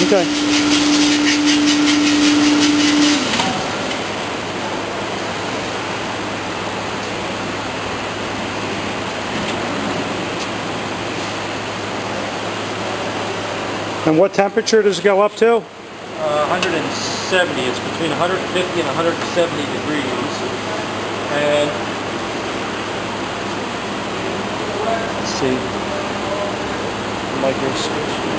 Okay. And what temperature does it go up to? 170. It's between 150 and 170 degrees. And let's see. Microswitch.